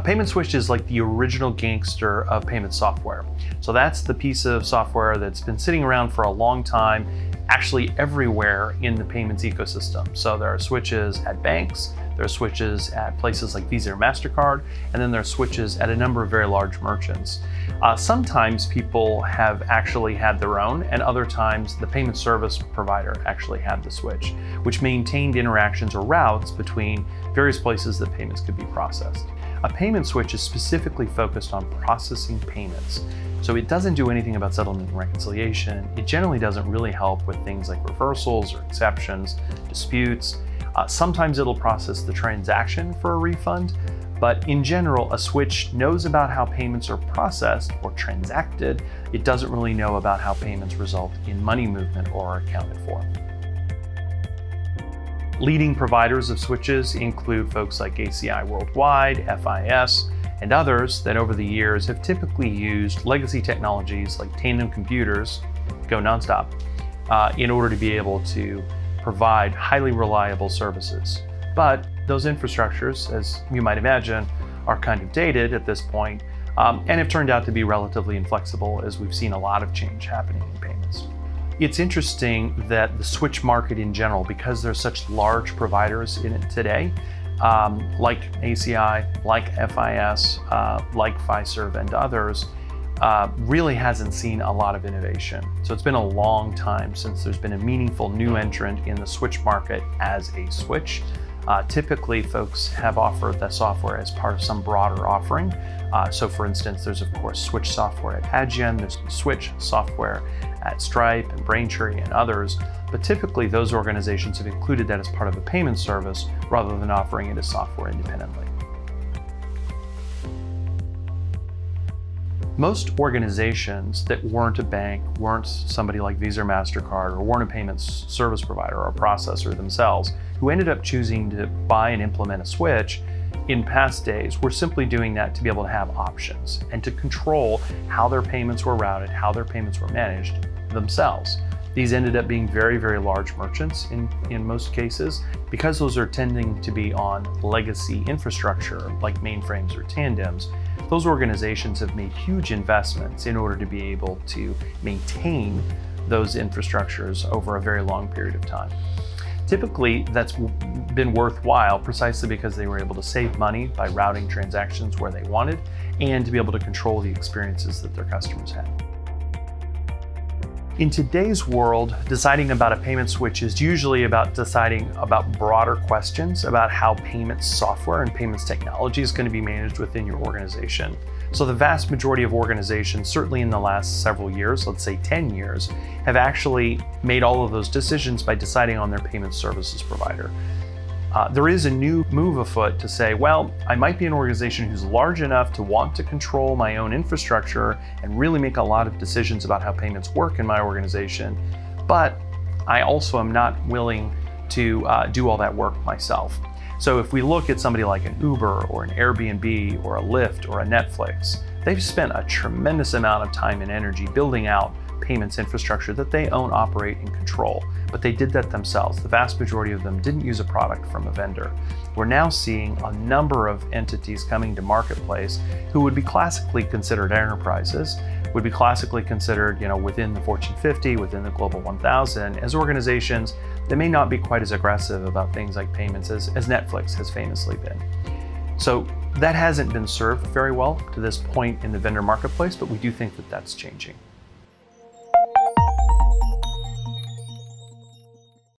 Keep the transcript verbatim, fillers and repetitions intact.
payment switch is like the original gangster of payment software. So that's the piece of software that's been sitting around for a long time, actually everywhere in the payments ecosystem. So there are switches at banks, there are switches at places like Visa or MasterCard, and then there are switches at a number of very large merchants. Uh, sometimes people have actually had their own, and other times the payment service provider actually had the switch, which maintained interactions or routes between various places that payments could be processed. A payment switch is specifically focused on processing payments. So it doesn't do anything about settlement and reconciliation. It generally doesn't really help with things like reversals or exceptions, disputes. Uh, sometimes it'll process the transaction for a refund, but in general, a switch knows about how payments are processed or transacted. It doesn't really know about how payments result in money movement or are accounted for. Leading providers of switches include folks like A C I Worldwide, F I S, and others that over the years have typically used legacy technologies like tandem computers, go nonstop, uh, in order to be able to provide highly reliable services. But those infrastructures, as you might imagine, are kind of dated at this point, um, and have turned out to be relatively inflexible as we've seen a lot of change happening in payments. It's interesting that the switch market in general, because there's such large providers in it today, um, like A C I, like F I S, uh, like Fiserv and others, uh, really hasn't seen a lot of innovation. So it's been a long time since there's been a meaningful new entrant in the switch market as a switch. Uh, typically, folks have offered that software as part of some broader offering. Uh, so for instance, there's of course switch software at Adyen, there's switch software at Stripe and Braintree and others, but typically those organizations have included that as part of a payment service rather than offering it as software independently. Most organizations that weren't a bank, weren't somebody like Visa or MasterCard, or weren't a payments service provider or a processor themselves, who ended up choosing to buy and implement a switch in past days were simply doing that to be able to have options and to control how their payments were routed, how their payments were managed themselves. These ended up being very, very large merchants in, in most cases, because those are tending to be on legacy infrastructure like mainframes or tandems. Those organizations have made huge investments in order to be able to maintain those infrastructures over a very long period of time. Typically, that's been worthwhile precisely because they were able to save money by routing transactions where they wanted and to be able to control the experiences that their customers had. In today's world, deciding about a payment switch is usually about deciding about broader questions about how payments software and payments technology is going to be managed within your organization. So the vast majority of organizations, certainly in the last several years, let's say ten years, have actually made all of those decisions by deciding on their payment services provider. Uh, there is a new move afoot to say, well, I might be an organization who's large enough to want to control my own infrastructure and really make a lot of decisions about how payments work in my organization, but I also am not willing to uh, do all that work myself. So if we look at somebody like an Uber or an Airbnb or a Lyft or a Netflix, they've spent a tremendous amount of time and energy building out payments infrastructure that they own, operate, and control. But they did that themselves. The vast majority of them didn't use a product from a vendor. We're now seeing a number of entities coming to marketplace who would be classically considered enterprises, would be classically considered, you know, within the Fortune fifty, within the Global one thousand, as organizations that may not be quite as aggressive about things like payments as, as Netflix has famously been. So that hasn't been served very well to this point in the vendor marketplace, but we do think that that's changing.